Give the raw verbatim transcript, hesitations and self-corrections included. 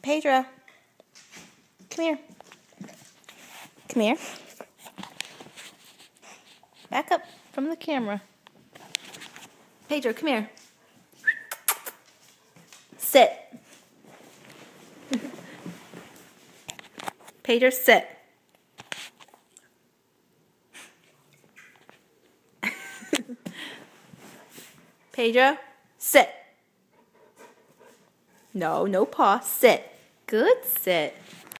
Pedro, come here. Come here. Back up from the camera. Pedro, come here. Sit. Pedro, sit. Pedro, sit. No, no paw. Sit. Good sit.